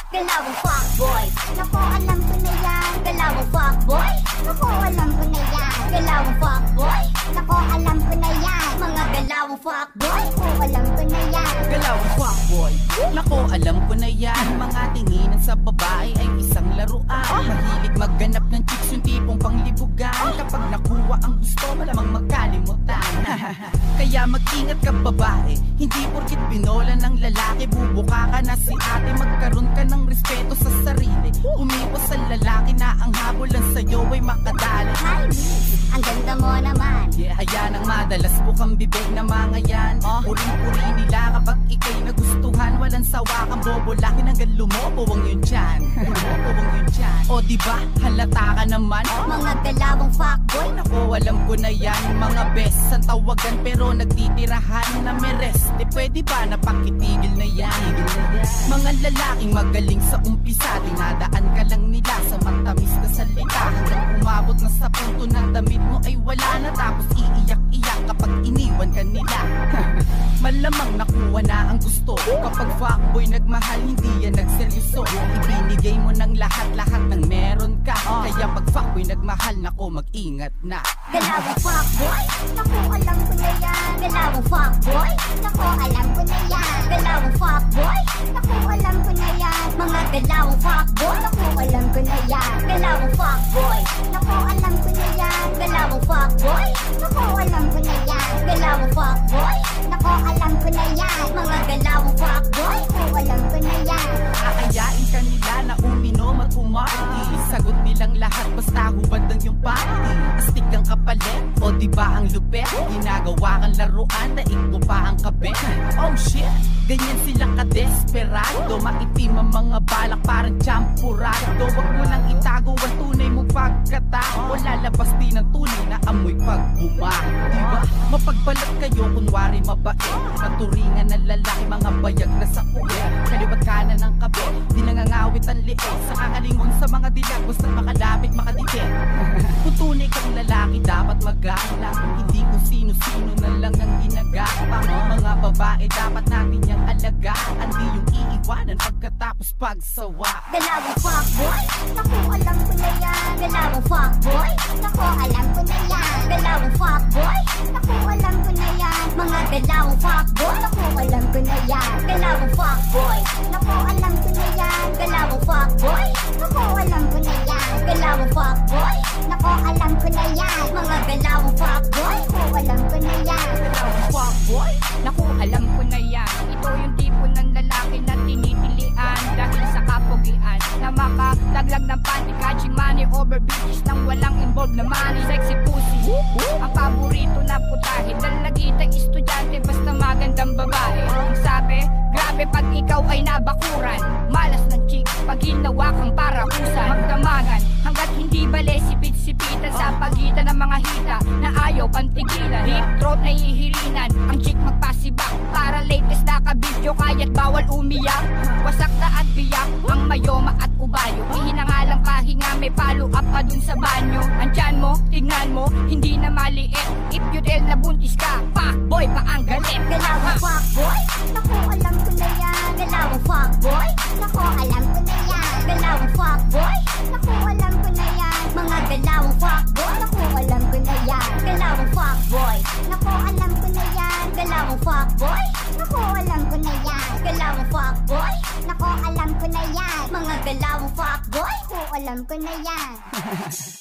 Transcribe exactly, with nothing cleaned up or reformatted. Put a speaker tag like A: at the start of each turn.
A: Galawang fuckboy, nako alam ko na yan. Galawang fuckboy, nako alam ko na yan. Galawang fuckboy, nako alam ko na yan. Mga galawang fuckboy, ko alam ko na yan.
B: Galawang fuckboy, nako alam ko na yan. Mga tinginan sa babae ay isang laruan. Mahilig magganap ng chicks, yung tipong panglibugan. Kapag nakuha ang gusto, malamang magkalimutan. Kaya mag-ingat ka babae, hindi porkit binola ng lalaki bubuka ka na si ate. Magkaroon ka ng respeto sa sarili. Umiwas sa lalaki na ang habulan sa'yo ay makadali.
A: Hi miss, ang ganda mo naman.
B: Yeah, ayan ang madalas bukang bibig na mga yan. Puring-puri nila kapag ikay nagustuhan. Walang sawa kang bobo, laki ng galumobo ang yun dyan. Bobong yun dyan. O diba, halata ka naman.
A: Mga galawang fuckboy,
B: Nako alam ko na yan. Mga best ang tawagan pero nagtitirahan na may rest. E pwede ba napakitigil na yan? Mga lalaking magaling sa umpisa, dinadaan ka lang nila sa matamis na salita. Hanggang umabot na sa punto ng damit mo ay wala na. Tapos iiyak-iyak kapag iniwan ka nila. Malamang nakuha na ang gusto. Kapag fuckboy nagmahal, hindi yan nagseryoso. Ibinigay mo ng lahat-lahat ng meron ka. Kaya pag fuckboy nagmahal, nako mag-ingat na.
A: galawang fuckboy, nako alam ko na yan. Galawang fuckboy, nako alam ko na yan. Galawang fuckboy, nako alam ko na yan. Mga galawang fuckboy, nako alam ko na yan. Galawang fuckboy, nako alam ko na yan. Galawang fuckboy, nako alam ko na yan. Galawang fuckboy, nako alam ko na yan. Mga galawang fuckboy, ko alam ko na yan.
B: Aayain ka nila na uminom at pumarty. Sagot nilang lahat basta hubad ng yung party. Astig ang kapalit o diba ang lupet. Ginagawa kang laruan, daig mo pa ang kabit. Oh shit, ganyan silang kadesperado. Maitim ang mga balak parang champurado. Wag mo nang itago ang tunay mo pagkatao. Lalabas din ang tunay na amoy pagbuma. Diba, mapagbalat kayo kunwari mabait. Naturingan ng lalaki, mga bayag na sa kuya. Kaliwat kanan ng kabe, di nangangawit ang liit. Sa kakalingon sa mga dilag, basta makalapit makadikit. Kung tunay kang lalaki, dapat magalang. Hindi kung sino-sino na lang ang ginagapang. Mga babae, dapat natin yung alagaan. Di yung iiwanan pagkatapos pagsawa.
A: Galawang fuckboy, nako alam ko na yan. Galawang fuckboy, nako alam ko na yan. Galawang fuckboy, nako alam ko na yan. Mga galawang fuckboy, nako alam ko na yan. Galawang fuckboy, nako alam ko na yan. Galawang fuckboy, nako alam ko na yan. Galawang fuckboy, nako alam ko na yan. Mga galawang fuckboy, ko alam ko na yan.
B: Galawang fuckboy,
C: Naku, alam ko na yan. Ito yung tipo ng lalaki na tinitilian dahil sa kapugian na makadaglag ng panty, catching money over bitches nang walang involved na money. Sexy pussy, ang paborito na putahe. Dalagita estudyante basta magandang babae. Ang sabi, grabe pag ikaw ay nabakuran. Malas ng chick pag ginawa kang parakusan. Magdamagan hanggat hindi bale sipit-sipitan sa pagitan ng mga hita na ayaw pantigilan. Deep throat na hihilinan, ang chick magpasibak para latest na ka-video kaya't bawal umiyak. Wasak na at biyak ang mayoma at ubayo. Ihinangalang kahinga, may follow up pa dun sa banyo. Andyan mo, tignan mo, hindi na maliit. If you tell na buntis ka, fuckboy pa ang galit.
A: Galawang fuckboy, nako alam ko na yan. Galawang fuckboy, nako alam ko na yan. Galawang fuckboy, nako alam ko na yan. Mga galawang fuckboy, nako alam ko na yan. Galawang fuckboy, nako alam ko na yan. Galawang fuckboy, nako alam ko na yan. Galawang fuckboy, nako alam ko na yan. Mga galawang fuckboy, ko alam ko na yan.